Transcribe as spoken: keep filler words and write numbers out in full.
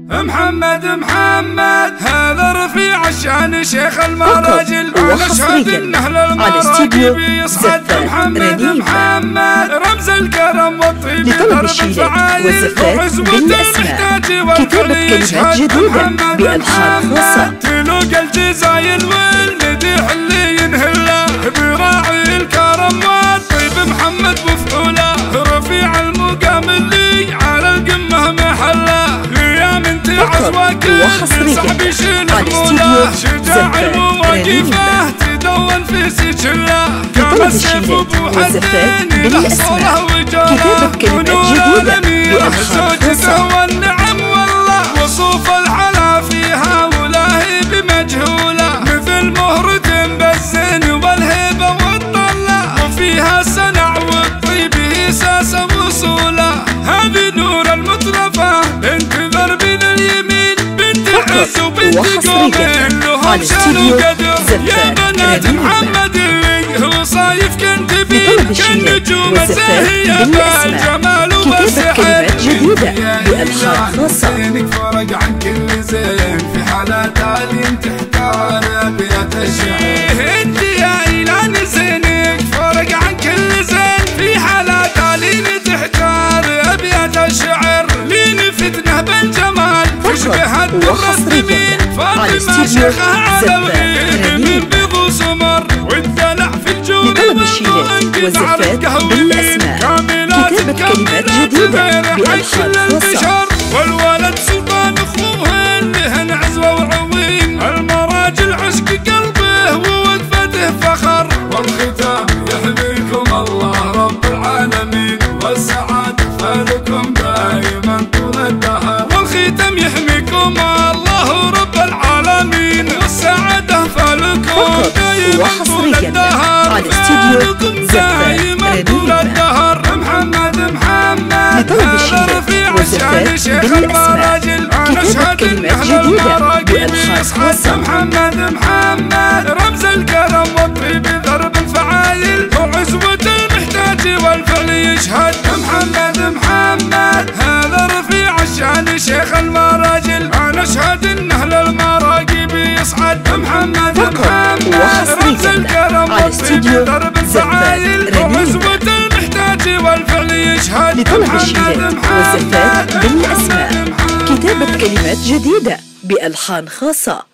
محمد محمد هذا رفيع الشان شيخ المراجل، ونشهد ان اهل المراقب يصعد. محمد محمد رمز الكرم والطيب درب الفعايل، وعزوة المحتاج والكل يشهد. محمد محمد تلوق الجزايل والمديح اللي ينهله، براعي الكرم والطيب محمد مفعوله، رفيع المقام اللي على القمه محله، وحصريا على استديو شجاع المواقفه تدون في سجله، كما السيف وزفات بالاسماء، كتابة كلمات جديدة بألحان خاصة. والنعم والله وصوف الحلا فيها ولاهي بمجهوله، مثل مهرة بالزين والهيبة والطلة، وفيها السنع والطيب هساسة وصوله. هذه نور المطرفة بنت ضرب اليمين، بنت عز وبنت قومين لهم شان وقدر. يا بنات محمد اللي هو صايف كنت فيه، كالنجوم الزاهية بالجمال والسحر. كلمات جديدة بألحان خاصة. زينك فرق عن كل زين، في حالات عالين تحتار أبيات الشعر. انت يا إيلان زينك فرق عن كل زين، في حالات عالين تحتار أبيات الشعر. لين فتنه بالجمال تشبه الدرة، فاطمة شيخة على الغيب من بيض وسمر، والدلع في الجود والوانقد على القهوي. كاملات كلمات جديدة بألحان خاصة. والولد سلطان اخوه لهن عزوة وعوين، المراجل عشق قلبه ووقفته فخر. والختام يحميكم الله رب العالمين، والسعادة فالكم دائما طول الدهر. والختام يحميكم الله رب العالمين، والسعادة فالكم دائما طول الدهر. على استديو زفات طول الدهر. محمد محمد هذا رفيع الشان شيخ المراجل، كتابة كلمات جديدة بألحان خاصة. محمد محمد رمز الكرم والطيب ضرب الفعايل، وعزوة المحتاج والفعل يشهد. محمد محمد هذا رفيع الشان شيخ المراجل، نشهد ان اهل المراقب يصعد. محمد محمد رمز الكرم والطيب ضرب الفعايل، وعزوة المحتاج والفعل يشهد. لطلب الشيلات والزفات بالاسماء، كتابة كلمات جديدة بألحان خاصة.